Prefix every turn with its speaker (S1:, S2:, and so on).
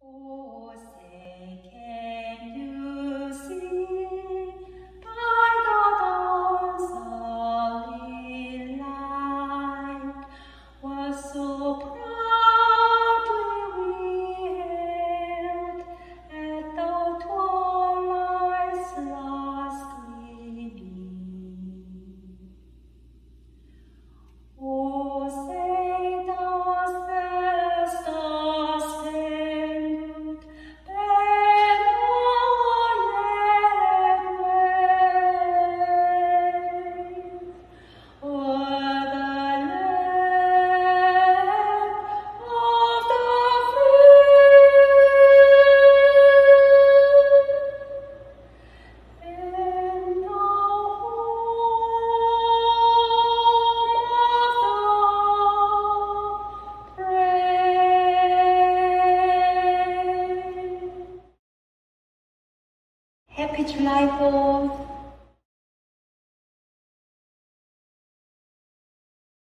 S1: Oh, say, can you see by the dawn's early light was so proudly hailed at the twilight's last gleaming? Oh, say, does the Star-Spangled Banner yet wave o'er the land of the free and the Happy July 4th!